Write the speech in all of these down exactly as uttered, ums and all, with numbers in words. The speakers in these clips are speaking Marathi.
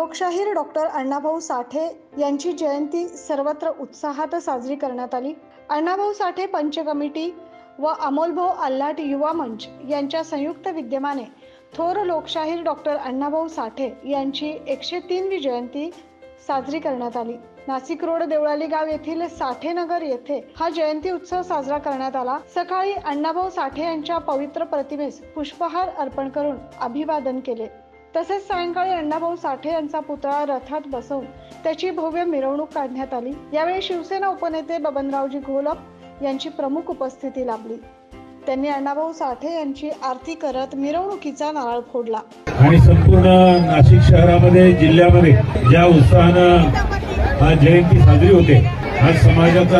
लोकशाहीर डॉक्टर अण्णाभाऊ साठे यांची जयंती सर्वत्र उत्साहात साजरी करण्यात आली। अण्णाभाऊ साठे पंच कमिटी व अमोलभाऊ आल्हाट युवा मंच यांच्या संयुक्त विद्यमाने थोर लोकशाहीर डॉक्टर अण्णाभाऊ साठे यांची एकशे तीनवी जयंती साजरी करण्यात आली। नाशिक रोड देवळाली गाव येथील साठे नगर येथे हा जयंती उत्सव साजरा करण्यात आला। सकाळी अण्णाभाऊ साठे यांच्या पवित्र प्रतिमेस पुष्पहार अर्पण करून अभिवादन केले। तसेच सायंकाळी अण्णाभाऊ साठे यांचा पुतळा रथात बसवून त्याची भव्य मिरवणूक काढण्यात आली। यावेळी शिवसेना उपनेते बबनरावजी घोलप यांची प्रमुख उपस्थिती लाभली। त्यांनी अण्णाभाऊ साठे यांची आरती करत मिरवणुकीचा नारळ फोडला आणि संपूर्ण नाशिक शहरामध्ये जिल्ह्यामध्ये ज्या उत्साहानं हा जयंती साजरी होते, आज समाजाचा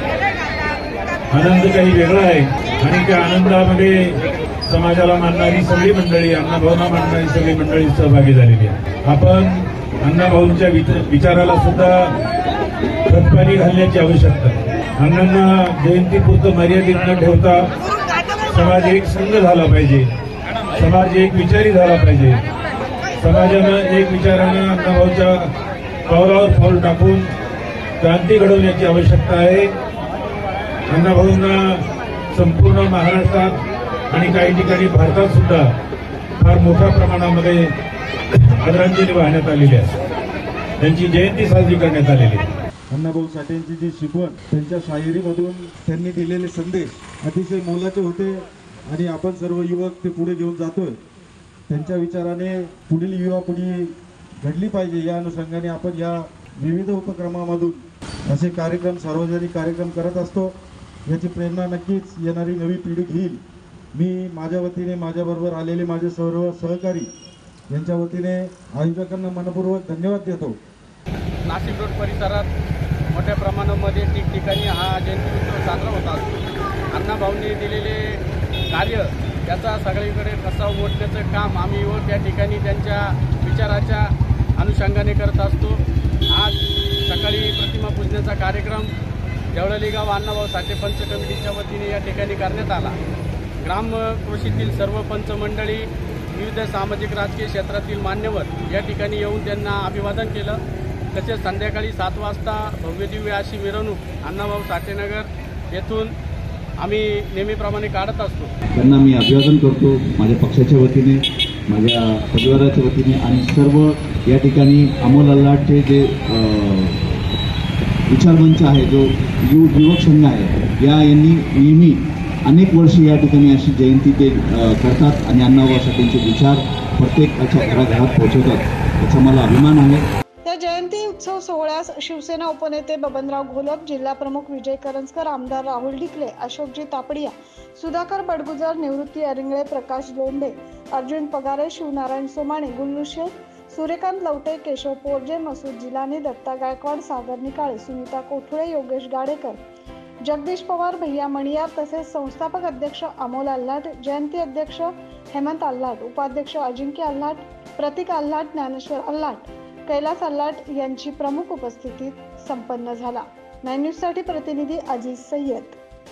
आनंद काही वेगळा आहे आणि त्या आनंदामध्ये समाजाला मानणारी सगळी मंडळी, अण्णाभाऊंना मानणारी सगळी मंडळी सहभागी झालेली आहे। आपण अण्णाभाऊंच्या विचाराला सुद्धा खतपाणी घालण्याची आवश्यकता आहे। अण्णांना जयंतीपुरतं मर्यादित न ठेवता समाज एक संघ झाला पाहिजे, समाज एक विचारी झाला पाहिजे। समाजानं एक विचारानं अण्णाभाऊच्या पावलावर पाऊल टाकून क्रांती घडवण्याची आवश्यकता आहे। अण्णाभाऊंना संपूर्ण महाराष्ट्रात आणि काही ठिकाणी भारतात सुद्धा फार मोठ्या प्रमाणामध्ये आदरांजली वाहण्यात आलेली आहे। त्यांची जयंती साजरी करण्यात आलेली आहे। अण्णाभाऊ साठेंची जी शिकवण, त्यांच्या शाहिरीमधून त्यांनी दिलेले संदेश अतिशय मोलाचे होते आणि आपण सर्व युवक ते पुढे घेऊन जातोय। त्यांच्या विचाराने पुढील युवा पिढी घडली पाहिजे, या अनुषंगाने आपण या विविध उपक्रमामधून असे कार्यक्रम, सार्वजनिक कार्यक्रम करत असतो। याची प्रेरणा नक्कीच येणारी नवी पिढी घेईल। मी माझ्या वतीने, माझ्याबरोबर आलेले माझे सर्व सहकारी यांच्या वतीने आयोजकांना मनपूर्वक धन्यवाद देतो। नाशिक रोड परिसरात मोठ्या प्रमाणामध्ये ठिकठिकाणी हा जयंती उत्सव साजरा होत असतो। अण्णाभाऊंनी दिलेले कार्य त्याचा सगळीकडे कसा ओढण्याचं काम आम्ही व त्या ठिकाणी त्यांच्या विचाराच्या अनुषंगाने करत असतो। आज सकाळी प्रतिमा पूजनाचा कार्यक्रम देवळाली गाव अण्णाभाऊ साठे पंच कमिटीच्या वतीने या ठिकाणी करण्यात आला। ग्राम कृषीतील सर्व पंच मंडळी, विविध सामाजिक राजकीय क्षेत्रातील मान्यवर या ठिकाणी येऊन त्यांना अभिवादन केलं। तसेच संध्याकाळी सात वाजता भव्यदिव्य अशी मिरवणूक अण्णाभाऊ साठे नगर येथून आम्ही नेहमीप्रमाणे काढत असतो। त्यांना मी अभिवादन करतो माझ्या पक्षाच्या वतीने, माझ्या परिवाराच्या वतीने आणि सर्व या ठिकाणी अमोल आल्हाटचे जे विचारमंच आहे, जो यु युवक संघ आहे, या यांनी नेहमी अनेक वर्ष या ठिकाणी अशी जयंती ते करतात आणि अण्णाभाऊ साठेंचे विचार प्रत्येकाच्या घराघरात पोहोचवतात। याचा मला अभिमान आहे। या जयंती उत्सव सोहळ्यास शिवसेना उपनेते बबनराव घोलप, जिल्हा प्रमुख विजय करंजकर, आमदार राहुल ढिकले, अशोकजी तापडिया, सुधाकर बडगुजर, निवृत्ती अरिंगळे, प्रकाश लोंढे, अर्जुन पगारे, शिवनारायण सोमाणे, गुल्लू शेख, सूर्यकांत लवटे, केशव पोरजे, मसूद जिलानी, दत्ता गायकवाड, सागर निकाळे, सुनीता कोठुळे, योगेश गाडेकर, जगदीश पवार, भैया मणियार तसेच संस्थापक अध्यक्ष अमोल आल्हाट, जयंती अध्यक्ष हेमंत आल्हाट, उपाध्यक्ष अजिंक्य आल्हाट, प्रतीक आल्हाट, ज्ञानेश्वर आल्हाट, कैलास आल्हाट यांची प्रमुख उपस्थितीत संपन्न झाला। नाइन न्यूज साठी प्रतिनिधी अजीज सय्यद।